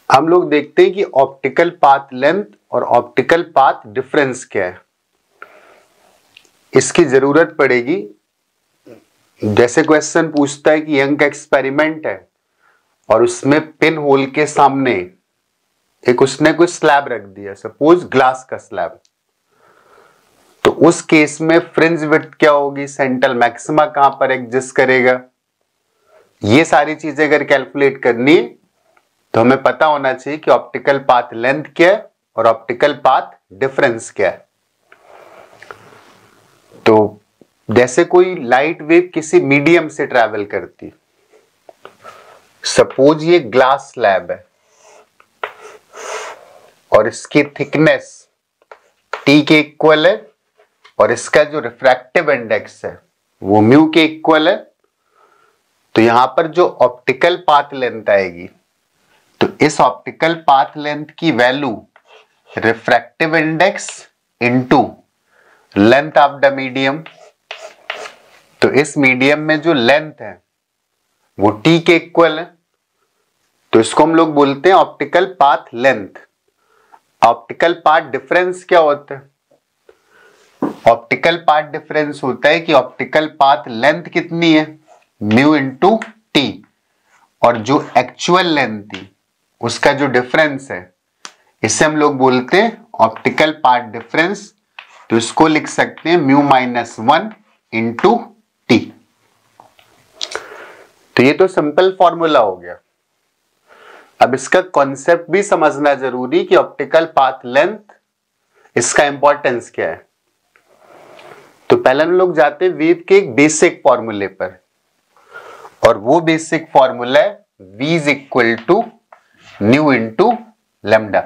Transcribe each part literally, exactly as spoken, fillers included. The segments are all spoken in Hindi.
हम लोग देखते हैं कि ऑप्टिकल पाथ लेंथ और ऑप्टिकल पाथ डिफरेंस क्या है। इसकी जरूरत पड़ेगी। जैसे क्वेश्चन पूछता है कि यंग का एक्सपेरिमेंट है और उसमें पिन होल के सामने एक उसने कोई स्लैब रख दिया, सपोज ग्लास का स्लैब, तो उस केस में फ्रिंज विड्थ क्या होगी, सेंट्रल मैक्सिमा कहां पर एग्जिस्ट करेगा, ये सारी चीजें अगर कैलकुलेट करनी है तो हमें पता होना चाहिए कि ऑप्टिकल पाथ लेंथ क्या है और ऑप्टिकल पाथ डिफरेंस क्या है। तो जैसे कोई लाइट वेव किसी मीडियम से ट्रैवल करती, सपोज ये ग्लास स्लैब है और इसकी थिकनेस टी के इक्वल है और इसका जो रिफ्रैक्टिव इंडेक्स है वो म्यू के इक्वल है, तो यहां पर जो ऑप्टिकल पाथ लेंथ आएगी, तो इस ऑप्टिकल पाथ लेंथ की value refractive index into length of the medium, तो इस मीडियम में जो लेंथ है वो टी के इक्वल है, तो इसको हम लोग बोलते हैं optical path length. Optical path difference क्या होता है? ऑप्टिकल पाथ डिफरेंस होता है कि ऑप्टिकल पाथ लेंथ कितनी है, म्यू इंटू टी, और जो एक्चुअल लेंथ थी उसका जो डिफरेंस है इसे हम लोग बोलते हैं ऑप्टिकल पाथ डिफरेंस। तो इसको लिख सकते हैं mu minus one into T. तो ये तो सिंपल फॉर्मूला हो गया। अब इसका कॉन्सेप्ट भी समझना जरूरी कि ऑप्टिकल पाथ लेंथ, इसका इंपॉर्टेंस क्या है। तो पहले हम लोग जाते हैं वेव के एक बेसिक फॉर्मूले पर, और वो बेसिक फॉर्मूला है v is equal to nu into lambda.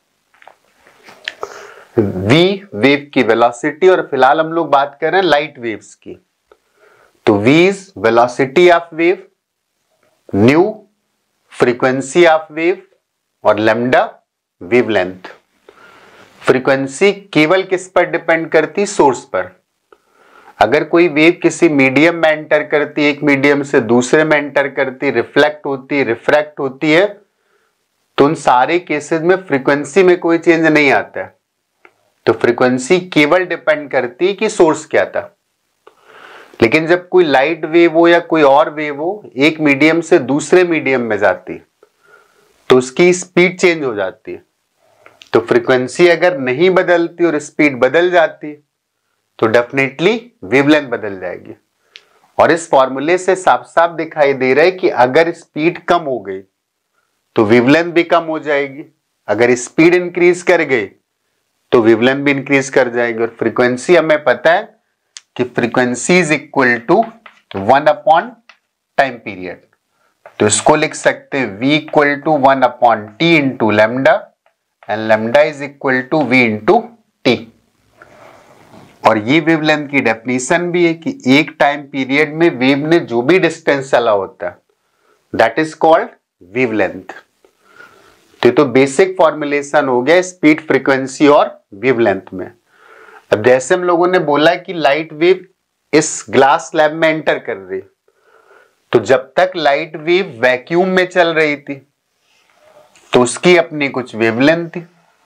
v wave की वेलोसिटी, और फिलहाल हम लोग बात कर रहे हैं लाइट वेव्स की। तो v is velocity of wave, nu frequency of wave, और लेमडा वेवलेंथ। फ्रीक्वेंसी केवल किस पर डिपेंड करती, सोर्स पर। अगर कोई वेव किसी मीडियम में एंटर करती है, एक मीडियम से दूसरे में एंटर करती, रिफ्लेक्ट होती, रिफ्रैक्ट होती है, तो उन सारे केसेस में फ्रीक्वेंसी में कोई चेंज नहीं आता है। तो फ्रीक्वेंसी केवल डिपेंड करती है कि सोर्स क्या था। लेकिन जब कोई लाइट वेव हो या कोई और वेव हो एक मीडियम से दूसरे मीडियम में जाती, तो उसकी स्पीड चेंज हो जाती है। तो फ्रीक्वेंसी अगर नहीं बदलती और स्पीड बदल जाती तो डेफिनेटली वेवलेंथ बदल जाएगी। और इस फॉर्मूले से साफ साफ दिखाई दे रहा है कि अगर स्पीड कम हो गई तो वेवलेंथ भी कम हो जाएगी, अगर स्पीड इंक्रीज कर गई तो वेवलेंथ भी इंक्रीज कर जाएगी। और फ्रीक्वेंसी हमें पता है कि frequency is equal to one upon time period. तो इसको लिख सकते हैं v equal to one upon T into lambda, and lambda is equal to v into T. और ये वेवलेंथ की डेफिनेशन भी है कि एक टाइम पीरियड में वेव ने जो भी डिस्टेंस चला होता है दैट इज कॉल्ड वेवलेंथ। तो ये तो बेसिक फॉर्मुलेशन हो गया स्पीड, फ्रीक्वेंसी और वेवलेंथ में। अब जैसे हम लोगों ने बोला कि लाइट वेव इस ग्लास स्लैब में एंटर कर रही, तो जब तक लाइट वेव वैक्यूम में चल रही थी तो उसकी अपनी कुछ वेवलेंथ थी,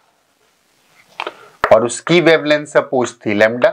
और उसकी वेवलेंथ सपोज थी लेमडा।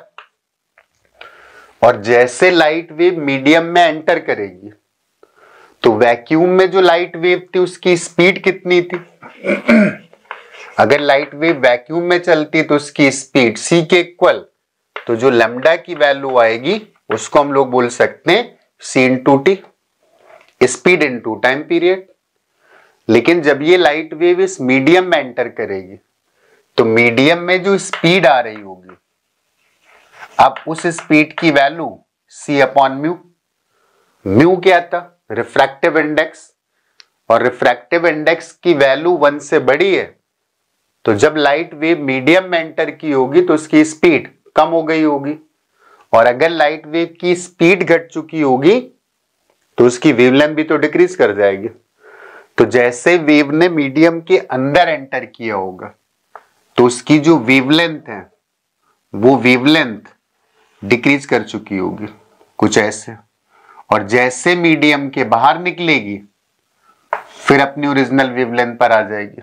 और जैसे लाइट वेव मीडियम में एंटर करेगी तो वैक्यूम में जो लाइट वेव थी उसकी स्पीड कितनी थी, अगर लाइट वेव वैक्यूम में चलती तो उसकी स्पीड c के इक्वल, तो जो लेमडा की वैल्यू आएगी उसको हम लोग बोल सकते हैं c into T, speed into time period. लेकिन जब ये लाइट वेव इस मीडियम में एंटर करेगी तो मीडियम में जो स्पीड आ रही होगी, अब उस स्पीड की value c upon mu. Mu क्या था, रिफ्रैक्टिव इंडेक्स, और रिफ्रैक्टिव इंडेक्स की वैल्यू वन से बड़ी है, तो जब लाइट वेव मीडियम में एंटर की होगी तो उसकी स्पीड कम हो गई होगी, और अगर लाइट वेव की स्पीड घट चुकी होगी तो उसकी वेवलेंथ भी तो डिक्रीज कर जाएगी। तो जैसे वेव ने मीडियम के अंदर एंटर किया होगा तो उसकी जो वेवलेंथ है वो वेवलेंथ डिक्रीज कर चुकी होगी, कुछ ऐसे। और जैसे मीडियम के बाहर निकलेगी फिर अपनी ओरिजिनल वेवलेंथ पर आ जाएगी।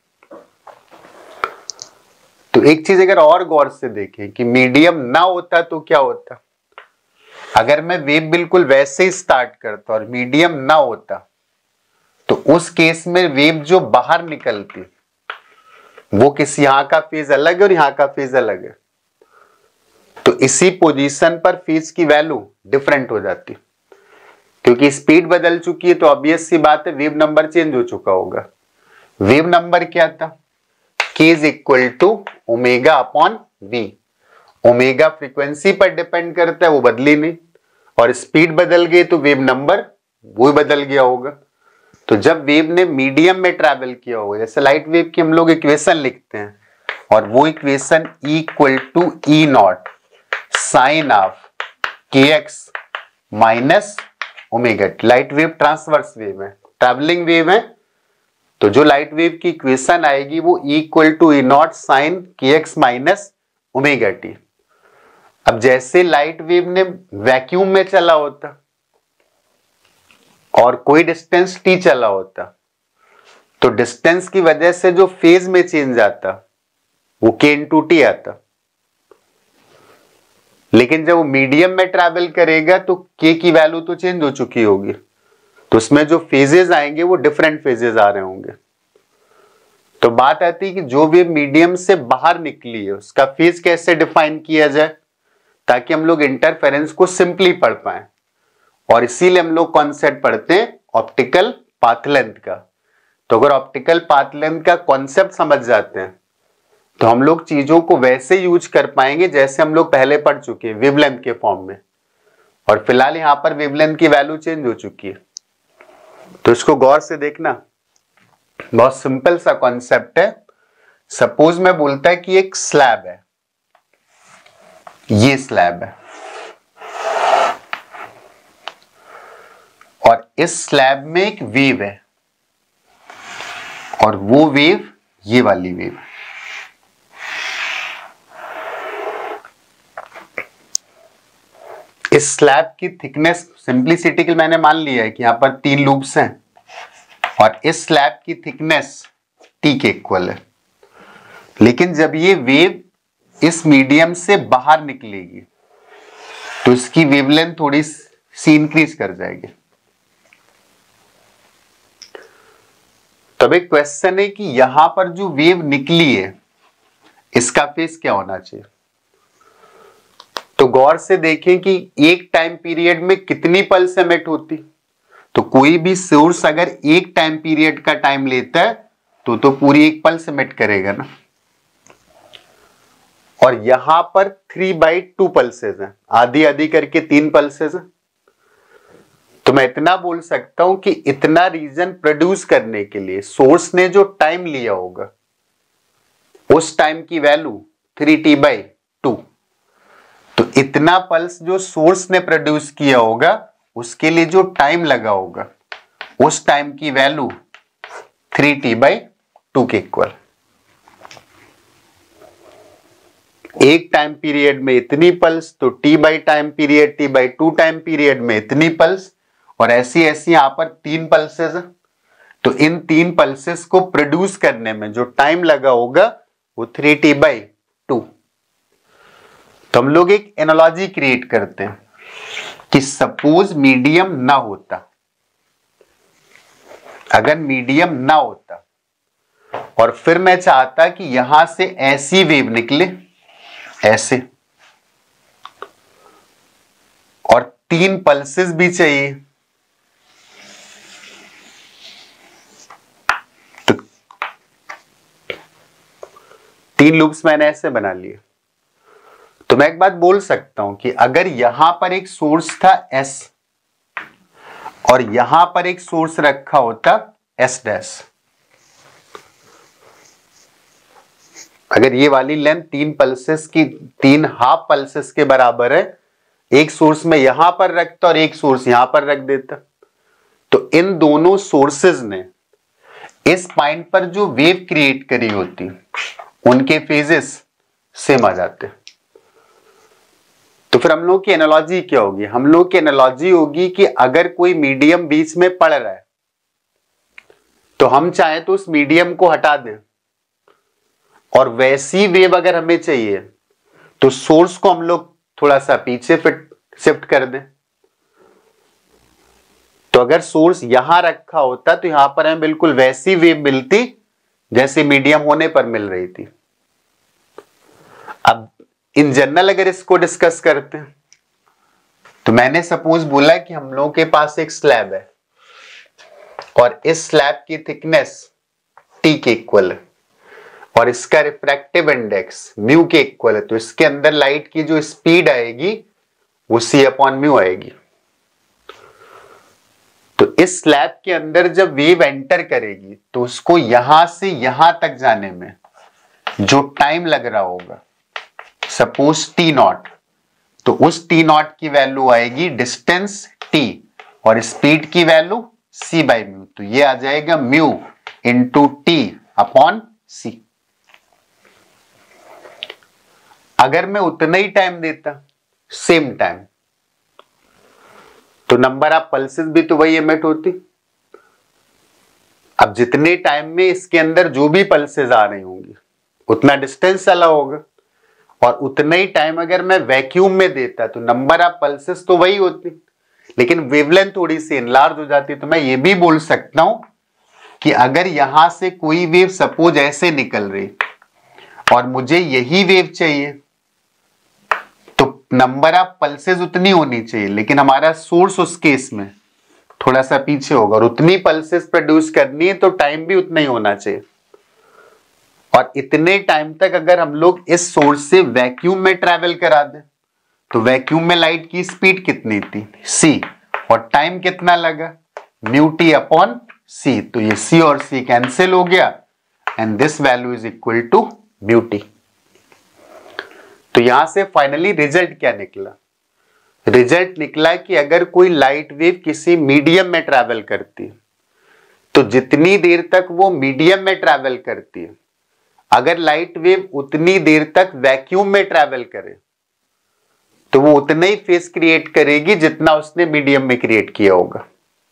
तो एक चीज अगर और गौर से देखें कि मीडियम ना होता तो क्या होता, अगर मैं वेव बिल्कुल वैसे ही स्टार्ट करता और मीडियम ना होता तो उस केस में वेव जो बाहर निकलती वो किसी यहां का फेज अलग है और यहां का फेज अलग है, तो इसी पोजीशन पर फेज की वैल्यू डिफरेंट हो जाती, क्योंकि स्पीड बदल चुकी है तो ऑब्वियस सी बात है वेव नंबर चेंज हो चुका होगा। वेव नंबर क्या था, k is equal to omega upon v। Omega frequency पर डिपेंड करता है, वो बदली नहीं, और स्पीड बदल गई तो वेव नंबर वो बदल गया होगा। तो जब वेव ने मीडियम में ट्रैवल किया होगा, जैसे लाइट वेव की हम लोग इक्वेशन लिखते हैं, और वो equation equal to E naught sine of के x minus omega. Light wave transverse wave है, ट्रैवलिंग वेव है, तो जो लाइट वेव की इक्वेशन आएगी वो equal to E naught sine के एक्स माइनस ओमेगा टी। अब जैसे लाइट वेव ने वैक्यूम में चला होता और कोई डिस्टेंस टी चला होता, तो डिस्टेंस की वजह से जो फेज में चेंज आता वो के इंटू टी आता, लेकिन जब वो मीडियम में ट्रैवल करेगा तो के की वैल्यू तो चेंज हो चुकी होगी, तो उसमें जो फेजेस आएंगे वो डिफरेंट फेजेस आ रहे होंगे। तो बात आती है कि जो वेव मीडियम से बाहर निकली है उसका फेज कैसे डिफाइन किया जाए, ताकि हम लोग इंटरफेरेंस को सिंपली पढ़ पाए, और इसीलिए हम लोग कॉन्सेप्ट पढ़ते हैं ऑप्टिकल पाथ लेंथ का। तो अगर ऑप्टिकल पाथ लेंथ का कॉन्सेप्ट समझ जाते हैं तो हम लोग चीजों को वैसे यूज कर पाएंगे जैसे हम लोग पहले पढ़ चुके हैं वेवलेंथ के फॉर्म में, और फिलहाल यहां पर वेवलेंथ की वैल्यू चेंज हो चुकी है। तो इसको गौर से देखना, बहुत सिंपल सा कॉन्सेप्ट है। सपोज मैं बोलता है कि एक स्लैब है, ये स्लैब है, और इस स्लैब में एक वेव है, और वो वेव ये वाली वेव है। इस स्लैब की थिकनेस सिंप्लिसिटी के लिए मैंने मान लिया है कि यहां पर तीन लूप्स हैं, और इस स्लैब की थिकनेस टी के इक्वल है। लेकिन जब ये वेव इस मीडियम से बाहर निकलेगी तो इसकी वेवलेंथ थोड़ी सी इंक्रीज कर जाएगी। तब एक क्वेश्चन है कि यहां पर जो वेव निकली है इसका फेज क्या होना चाहिए। तो गौर से देखें कि एक टाइम पीरियड में कितनी पल्स एमिट होती, तो कोई भी सोर्स अगर एक टाइम पीरियड का टाइम लेता है तो तो पूरी एक पल्स एमिट करेगा ना, और यहां पर थ्री बाई टू पल्सेस हैं, आधी आधी करके तीन पल्सेस हैं। तो मैं इतना बोल सकता हूं कि इतना रीजन प्रोड्यूस करने के लिए सोर्स ने जो टाइम लिया होगा उस टाइम की value three T by two. तो इतना पल्स जो सोर्स ने प्रोड्यूस किया होगा उसके लिए जो टाइम लगा होगा उस टाइम की value three T by two के इक्वल। एक टाइम पीरियड में इतनी पल्स, तो T by time period, T by two time period में इतनी पल्स, और ऐसी ऐसी यहां पर तीन पल्सेस हैं। तो इन तीन पल्सेस को प्रोड्यूस करने में जो टाइम लगा होगा वो थ्री टी बाई टू। तो हम लोग एक एनालॉजी क्रिएट करते हैं कि सपोज मीडियम ना होता, अगर मीडियम ना होता और फिर मैं चाहता कि यहां से ऐसी वेव निकले ऐसे, और तीन पल्सेस भी चाहिए, तो तीन लूप्स मैंने ऐसे बना लिए। तो मैं एक बात बोल सकता हूं कि अगर यहां पर एक सोर्स था S और यहां पर एक सोर्स रखा होता S डैश, अगर ये वाली लेंथ तीन पल्सेस की, तीन हाफ पल्सेस के बराबर है, एक सोर्स में यहां पर रखता और एक सोर्स यहां पर रख देता, तो इन दोनों सोर्सेज ने इस पॉइंट पर जो वेव क्रिएट करी होती उनके फेजेस सेम आ जाते। तो फिर हम लोग की एनालॉजी क्या होगी, हम लोग की एनालॉजी होगी कि अगर कोई मीडियम बीच में पड़ रहा है तो हम चाहें तो उस मीडियम को हटा दें और वैसी वेव अगर हमें चाहिए तो सोर्स को हम लोग थोड़ा सा पीछे फिट शिफ्ट कर दें। तो अगर सोर्स यहां रखा होता तो यहां पर हमें बिल्कुल वैसी वेव मिलती जैसे मीडियम होने पर मिल रही थी। अब इन जनरल अगर इसको डिस्कस करते हैं तो मैंने सपोज बोला कि हम लोगों के पास एक स्लैब है और इस स्लैब की थिकनेस टी के इक्वल है और इसका रिफ्रैक्टिव इंडेक्स म्यू के इक्वल है, तो इसके अंदर लाइट की जो स्पीड आएगी वो सी अपॉन म्यू आएगी। तो इस स्लैब के अंदर जब वेव एंटर करेगी तो उसको यहां से यहां तक जाने में जो टाइम लग रहा होगा सपोज टी नॉट, तो उस टी नॉट की वैल्यू आएगी डिस्टेंस टी और स्पीड की वैल्यू सी बाई म्यू, तो ये आ जाएगा mu into T upon C. अगर मैं उतना ही टाइम देता सेम टाइम तो नंबर ऑफ पल्सेस भी तो वही एमिट होती। अब जितने टाइम में इसके अंदर जो भी पल्सेस आ रही होंगी उतना डिस्टेंस चला होगा और उतना ही टाइम अगर मैं वैक्यूम में देता तो नंबर ऑफ पल्सेस तो वही होती, लेकिन वेवलेंथ थोड़ी सी इनलार्ज हो जाती। तो मैं ये भी बोल सकता हूं कि अगर यहां से कोई वेव सपोज ऐसे निकल रही और मुझे यही वेव चाहिए तो नंबर ऑफ पल्सेस उतनी होनी चाहिए, लेकिन हमारा सोर्स उस केस में थोड़ा सा पीछे होगा और उतनी पल्सेस प्रोड्यूस करनी है तो टाइम भी उतना ही होना चाहिए। और इतने टाइम तक अगर हम लोग इस सोर्स से वैक्यूम में ट्रैवल करा दें तो वैक्यूम में लाइट की स्पीड कितनी थी सी और टाइम कितना लगा म्यू टी अपॉन सी, तो ये सी और सी कैंसिल हो गया and this value is equal to mu T. तो यहां से फाइनली रिजल्ट क्या निकला? रिजल्ट निकला कि अगर कोई लाइट वेव किसी मीडियम में ट्रैवल करती है तो जितनी देर तक वो मीडियम में ट्रैवल करती है, अगर लाइट वेव उतनी देर तक वैक्यूम में ट्रैवल करे तो वो उतना ही फेज क्रिएट करेगी जितना उसने मीडियम में क्रिएट किया होगा।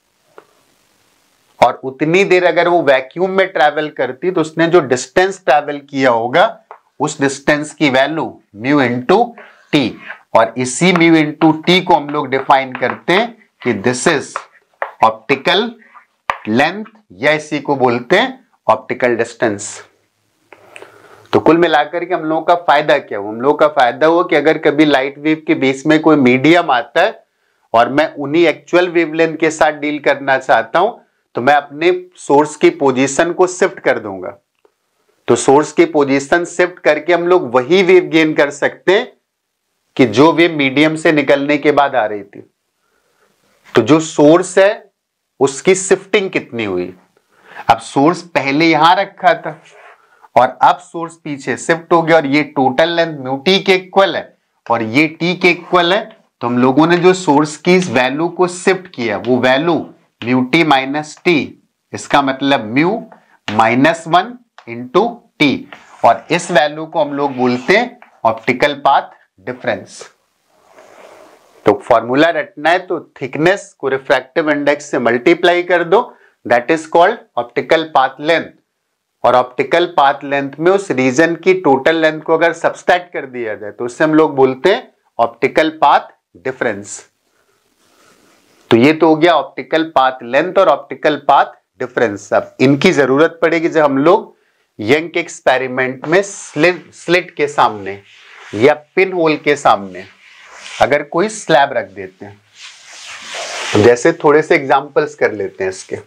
और उतनी देर अगर वो वैक्यूम में ट्रैवल करती तो उसने जो डिस्टेंस ट्रैवल किया होगा उस डिस्टेंस की वैल्यू म्यू इंटू टी, और इसी म्यू इंटू टी को हम लोग डिफाइन करते हैं कि दिस इज ऑप्टिकल लेंथ या इसी को बोलते हैं ऑप्टिकल डिस्टेंस। तो कुल मिलाकर के हम लोगों का फायदा क्या हो? हम लोगों का फायदा हो कि अगर कभी लाइट वेव के बीच में कोई मीडियम आता है और मैं उन्हीं एक्चुअल वेवलेंथ के साथ डील करना चाहता हूं तो मैं अपने सोर्स की पोजीशन को शिफ्ट कर दूंगा। तो सोर्स की पोजीशन शिफ्ट करके हम लोग वही वेव गेन कर सकते हैं कि जो वेव मीडियम से निकलने के बाद आ रही थी। तो जो सोर्स है उसकी शिफ्टिंग कितनी हुई? अब सोर्स पहले यहां रखा था और अब सोर्स पीछे शिफ्ट हो गया और ये टोटल लेंथ म्यू टी के इक्वल है और ये टी के इक्वल है। तो हम लोगों ने जो सोर्स की इस वैल्यू को शिफ्ट किया वो value mu T minus T, इसका मतलब mu minus one into T, और इस वैल्यू को हम लोग बोलते हैं ऑप्टिकल पाथ डिफरेंस। तो फॉर्मूला रटना है तो थिकनेस को रिफ्रैक्टिव इंडेक्स से मल्टीप्लाई कर दो, that is called optical path length. और ऑप्टिकल पाथ लेंथ में उस रीजन की टोटल लेंथ को अगर सब्सट्रैक्ट कर दिया जाए तो उससे हम लोग बोलते हैं ऑप्टिकल पाथ डिफरेंस। तो ये तो हो गया ऑप्टिकल पाथ लेंथ और ऑप्टिकल पाथ डिफरेंस। अब इनकी जरूरत पड़ेगी जब हम लोग यंग के एक्सपेरिमेंट में स्लिट स्लिट के सामने या पिन होल के सामने अगर कोई स्लैब रख देते हैं। जैसे थोड़े से एग्जांपल्स कर लेते हैं इसके।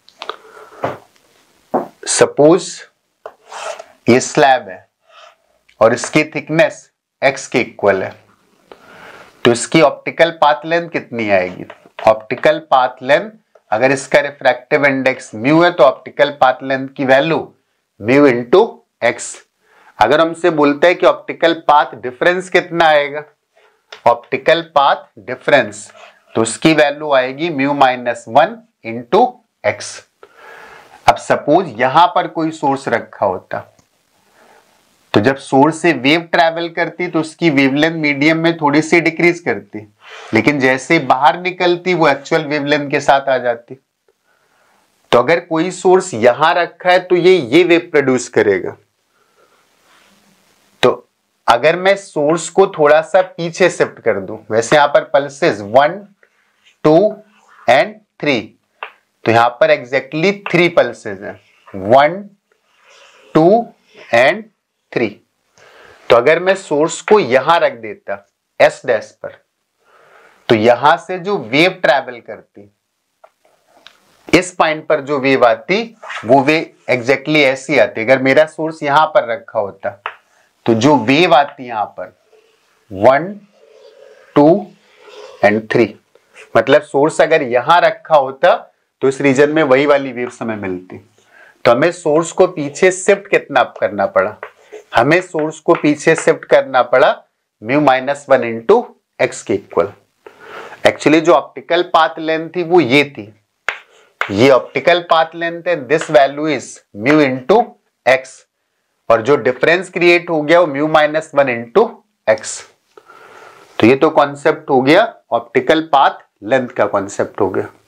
सपोज ये स्लैब है और इसकी थिकनेस x के इक्वल है, तो इसकी ऑप्टिकल पाथ लेंथ कितनी आएगी? ऑप्टिकल पाथ लेंथ अगर इसका रिफ्रैक्टिव इंडेक्स म्यू है तो ऑप्टिकल पाथ लेंथ की वैल्यू म्यू इंटू एक्स। अगर हमसे बोलते हैं कि ऑप्टिकल पाथ डिफरेंस कितना आएगा, ऑप्टिकल पाथ डिफरेंस, तो उसकी वैल्यू आएगी mu minus one into x. अब सपोज यहां पर कोई सोर्स रखा होता तो जब सोर्स से वेव ट्रैवल करती तो उसकी वेवलेंथ मीडियम में थोड़ी सी डिक्रीज करती, लेकिन जैसे बाहर निकलती वो एक्चुअल वेवलेंथ के साथ आ जाती। तो अगर कोई सोर्स यहां रखा है तो ये ये वेव प्रोड्यूस करेगा। तो अगर मैं सोर्स को थोड़ा सा पीछे शिफ्ट कर दूं, वैसे यहां पर pulses one two and three, तो यहां पर एग्जैक्टली थ्री पल्सेस हैं, वन टू एंड थ्री। तो अगर मैं सोर्स को यहां रख देता एस डैश पर, तो यहां से जो वेव ट्रैवल करती, इस पॉइंट पर जो वेव आती वो वेव एग्जैक्टली ऐसी आती। अगर मेरा सोर्स यहां पर रखा होता तो जो वेव आती यहां पर वन टू एंड थ्री, मतलब सोर्स अगर यहां रखा होता तो इस रीजन में वही वाली वेव हमें मिलती। तो हमें सोर्स को पीछे शिफ्ट कितना करना पड़ा, हमें सोर्स को पीछे शिफ्ट करना पड़ा mu minus one into x के इक्वल। एक्चुअली जो ऑप्टिकल पाथ लेंथ थी वो ये थी, ये ऑप्टिकल पाथ लेंथ है, this value is mu into x, और जो डिफरेंस क्रिएट हो गया वो mu minus one into x. तो ये तो कॉन्सेप्ट हो गया ऑप्टिकल पाथ लेंथ का कॉन्सेप्ट हो गया।